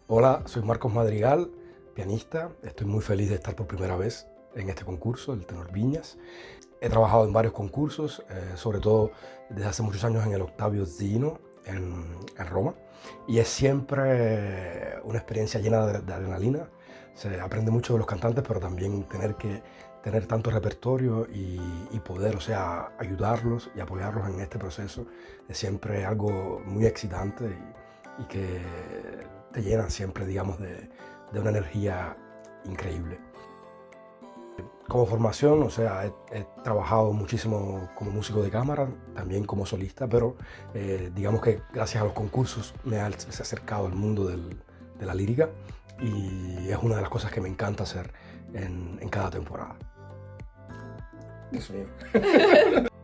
Hola, soy Marcos Madrigal, pianista. Estoy muy feliz de estar por primera vez en este concurso, el Tenor Viñas. He trabajado en varios concursos, sobre todo desde hace muchos años en el Octavio Zino en Roma. Y es siempre una experiencia llena de adrenalina. Se aprende mucho de los cantantes, pero también tener tanto repertorio y poder, o sea, ayudarlos y apoyarlos en este proceso es siempre algo muy excitante y que te llenan siempre, digamos, de una energía increíble. Como formación, o sea, he trabajado muchísimo como músico de cámara, también como solista, pero digamos que gracias a los concursos me he acercado al mundo de la lírica y es una de las cosas que me encanta hacer en cada temporada. Dios mío.